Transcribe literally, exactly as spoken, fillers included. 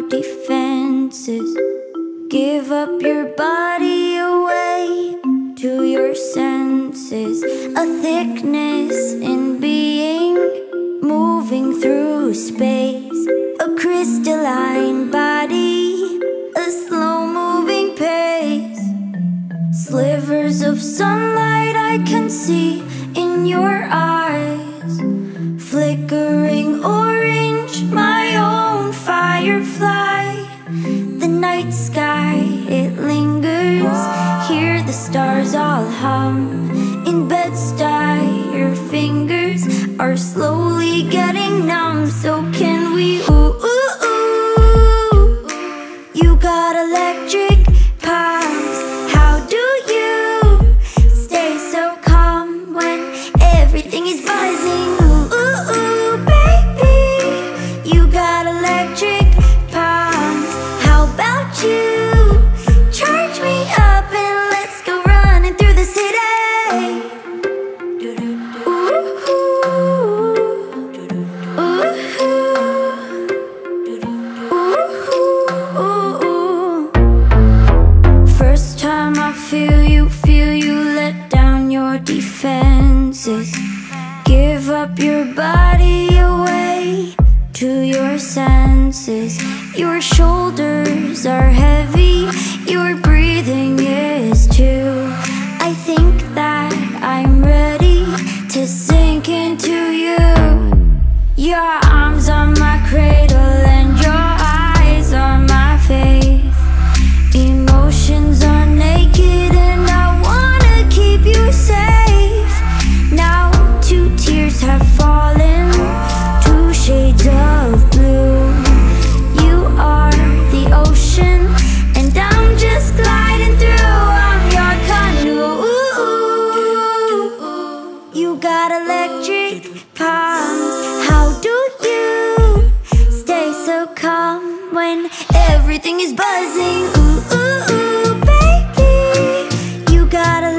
defenses. Give up your body away to your senses. A thickness in being, moving through space. A crystalline body, a slow-moving pace. Slivers of sunlight I can see in your eyes. Flickering orange, my own firefly. The night sky, it lingers. Hear the stars all hum. In Bed-Stuy, your fingers are slowly getting numb. So can we ooh, ooh, ooh. You got electric palms. How do you stay so calm when everything is buzzing? Ooh, ooh, ooh, baby. You got electric palms. How about you charge me up and let's go running through the city? First time I feel you, feel you, let down your defenses. Give up your body away to your senses. Your shoulders are heavy, your breathing is too. I think that I'm ready to sink into you. Your arms are my cradle and your eyes are my faith. Emotions are naked and I wanna keep you safe. Now two tears have fallen, two shades of blue. You are the ocean and I'm just gliding through. I'm your canoe. You got electric palms. How do you stay so calm when everything is buzzing? Ooh, ooh, ooh, baby. You got electric